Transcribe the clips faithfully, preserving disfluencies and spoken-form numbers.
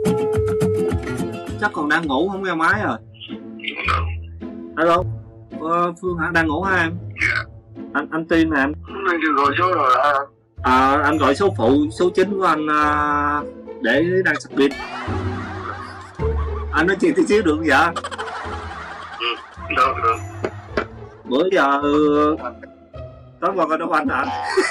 Chắc còn đang ngủ không nghe máy rồi. Alo, ờ, Phương hả? Đang ngủ hả em? Dạ. Anh anh Tiên nè em. Anh chưa gọi số rồi hả? À, anh gọi số phụ, số chín của anh à, để đang sạc pin. Anh nói chuyện tí xíu được không vậy? Ừ, được được. Bữa giờ tối qua coi đâu anh hả?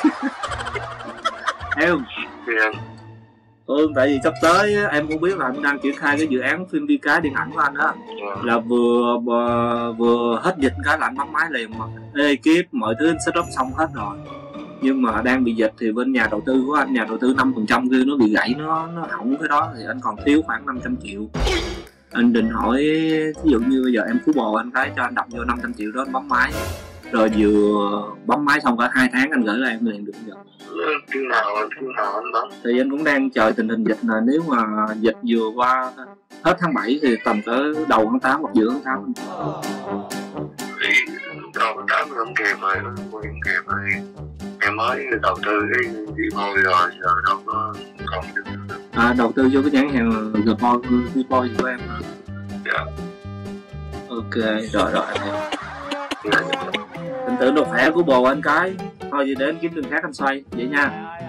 Em. Dạ. Ừ, tại vì sắp tới em cũng biết là anh đang triển khai cái dự án phim đi cá điện ảnh của anh á. Dạ. Là vừa, vừa vừa hết dịch cái là anh bấm máy liền mà. Ekip mọi thứ anh setup xong hết rồi. Nhưng mà đang bị dịch thì bên nhà đầu tư của anh, nhà đầu tư năm phần trăm kia nó bị gãy, nó nó hỏng cái đó thì anh còn thiếu khoảng năm trăm triệu. Anh định hỏi ví dụ như bây giờ em phú bồ anh cái cho anh đập vô năm trăm triệu đó anh bấm máy. Rồi vừa bấm máy xong cả hai tháng anh gửi lại em liền được rồi. Chừng nào chừng nào anh bấm? Thì anh cũng đang chờ tình hình dịch là nếu mà dịch vừa qua hết tháng bảy thì tầm cỡ đầu tháng tám hoặc giữa tháng tám. Thì đầu tháng tám em kèm rồi, em kèm rồi. Em mới đầu tư cái gì thôi rồi, giờ đâu có còn được. À, đầu tư vô cái nhãn hàng The Boy, The Boy của em hả? Dạ. Ok, rồi rồi anh hiểu. Dạ. Anh tưởng đâu khỏe của bồ anh cái. Thôi vậy để anh kiếm đường khác anh xoay, vậy nha.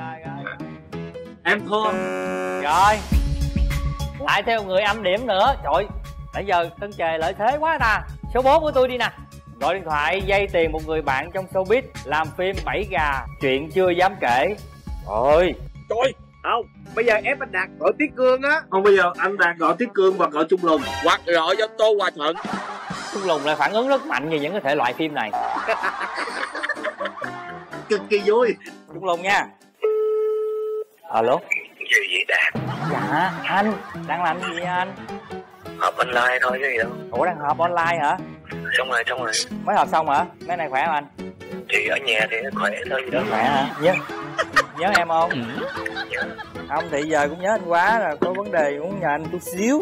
Em thua. Rồi lại theo người âm điểm nữa. Trời, nãy giờ Tân Chề lợi thế quá ta. Số bốn của tôi đi nè. Gọi điện thoại vay tiền một người bạn trong showbiz, làm phim bảy gà, chuyện chưa dám kể. Ôi Trời, không, bây giờ ép anh Đạt gọi Tiết Cương á. Không, bây giờ anh Đạt gọi Tiết Cương và gọi Trung Lùng. Hoặc gọi cho Tô Hòa Thuận. Trung Lùng lại phản ứng rất mạnh về những cái thể loại phim này. Cực kỳ vui. Trung Lùng nha. Alo. Gì vậy Đạt? Dạ anh đang làm gì vậy anh? Họp online thôi chứ gì đâu. Ủa đang họp online hả? Xong rồi, xong rồi. Mới họp xong hả? Mấy này khỏe không anh? Thì ở nhà thì khỏe thôi gì đó. Khỏe hả? Nhớ nhớ em không? Không thì giờ cũng nhớ anh quá, là có vấn đề muốn nhờ anh chút xíu.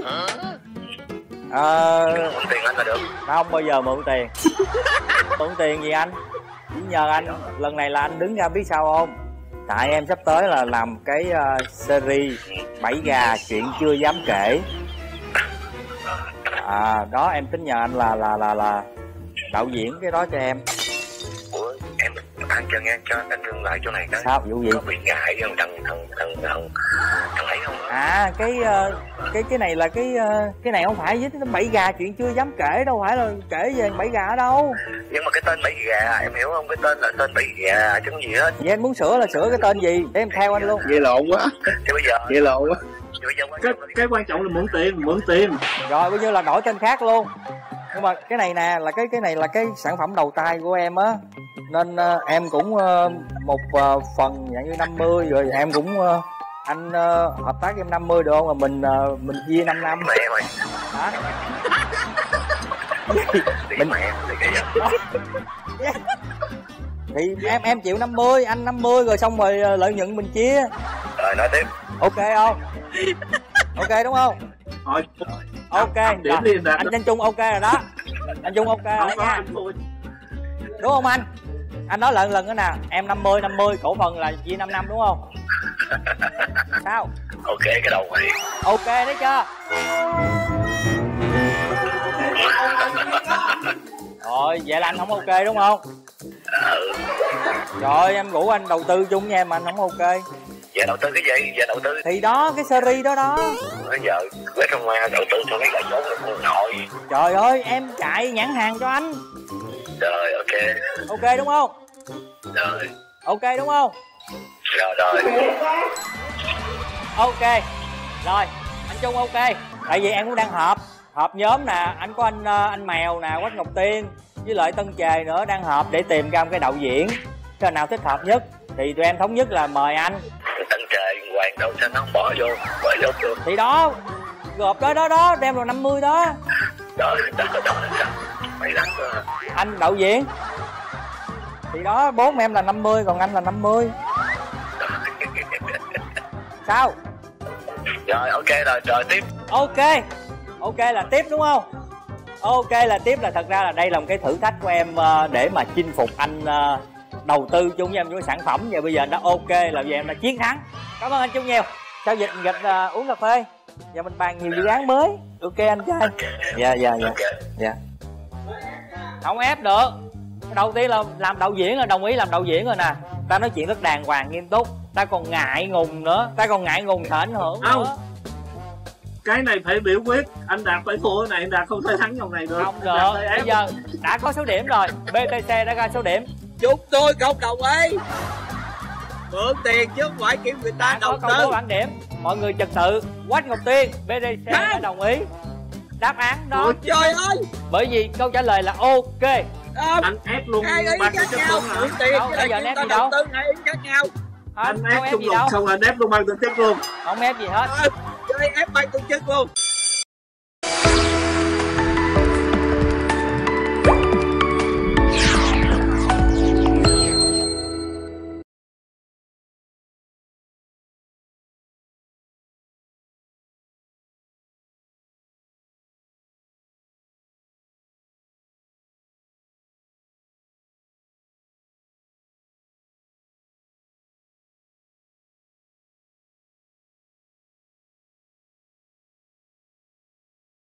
Ờ à, mượn tiền anh là được. không bao giờ mượn tiền. Mượn tiền gì anh? Chỉ nhờ anh lần này là anh đứng ra biết sao không? Tại em sắp tới là làm cái uh, series bảy gà chuyện chưa dám kể. À đó, em tính nhờ anh là là là là đạo diễn cái đó cho em. Ủa em ăn cho nghe cho anh ngưng lại chỗ này cái. Sao vụ gì? Có bị ngại thằng thằng thằng thằng thằng thằng ấy không? À cái uh, cái cái này là cái uh, cái này không phải với bảy gà chuyện chưa dám kể đâu, phải là kể về bảy gà ở đâu. Nhưng mà cái tên bảy gà em hiểu không? Cái tên là tên bảy gà chứ không gì hết. Vậy anh muốn sửa là sửa cái tên gì để em theo anh luôn. Gây lộn quá. Thì bây giờ Gây lộn quá. Cái, cái quan trọng là mượn tiền, mượn tiền. Rồi bây giờ là đổi tên khác luôn. Nhưng mà cái này nè là cái cái này là cái sản phẩm đầu tay của em á, nên uh, em cũng uh, một uh, phần dạng như năm mươi rồi em cũng uh, anh uh, hợp tác em năm mươi được không, mà mình uh, mình chia năm năm. Mẹ mày Hả? mình mẹ thì cái gì? Thì em em chịu năm mươi, anh năm mươi rồi xong rồi uh, lợi nhuận mình chia. Rồi nói tiếp. Ok không? Ok đúng không? Thôi Ok rồi. Anh anh Trung ok rồi đó. Anh Trung ok rồi đó nha. Đúng không anh? Anh nói lần lần nữa nè, em năm mươi năm mươi, cổ phần là chia năm năm đúng không? Sao? Ok cái đầu mày. Ok đấy chưa? Rồi vậy là anh không ok đúng không? Ừ. Rồi em rủ anh đầu tư chung với em mà anh không ok. Giờ đầu tư cái gì? Giờ đầu tư thì đó cái series đó đó. Bây giờ quét trong ngoài đầu tư cho mấy gã vốn được không nội. Trời ơi em chạy nhãn hàng cho anh. Rồi ok. Ok đúng không? Rồi. Ok đúng không? Rồi rồi. Ok. Rồi anh Trung ok. Tại vì em cũng đang họp họp nhóm nè, anh có anh anh Mèo nè, Quách Ngọc Tiên với lại Tân Chề nữa, đang họp để tìm ra một cái đạo diễn cái nào thích hợp nhất thì tụi em thống nhất là mời anh. Tân Chề Hoàng đâu sao nó không bỏ vô bỏ vô được. Thì đó gộp đó đó đó đem vào năm mươi đó. Đó đó đó sao mày đắt quá. Anh đạo diễn thì đó, bốn em là năm mươi còn anh là năm mươi. Sao? Rồi ok rồi rồi tiếp. Ok. Ok là tiếp đúng không? Ok là tiếp, là thật ra là đây là một cái thử thách của em để mà chinh phục anh đầu tư chung với em với sản phẩm, và bây giờ đã ok là vì em đã chiến thắng. Cảm ơn anh Trung nhiều. Sao dịch nghịch uh, uống cà phê? Giờ mình bàn nhiều dự án mới. Ok anh trai. Dạ dạ dạ. Dạ. Không ép được. Đầu tiên là làm đạo diễn là đồng ý làm đạo diễn rồi nè. Ta nói chuyện rất đàng hoàng nghiêm túc. Ta còn ngại ngùng nữa. Ta còn ngại ngùng sợ ảnh hưởng không nữa. Cái này phải biểu quyết. Anh Đạt phải thua cái này, anh Đạt không thể thắng vòng này được. Không được. Bây giờ đã có số điểm rồi. bê tê xê đã ra số điểm. Chúng tôi không đồng ý. Mượn tiền chứ không phải kiểu người ta đã đầu có tư. công bố bảng điểm. Mọi người trật tự. Quách Ngọc Tiên, bê tê xê đã đồng ý. Đáp án đó. Ôi trời ơi. Bởi vì câu trả lời là ok. À, anh ép luôn hai ý ban tổ khác chức nhau. luôn hả? Mượn tiền Đâu, chứ bây là giờ chúng ép ta gì đầu đâu. tư hai ý khác nhau. Không, Anh không ép ép chung gì một đâu. xong là ép luôn ban tổ chức luôn. Không ép gì hết. À, chơi ép ban tổ chức luôn.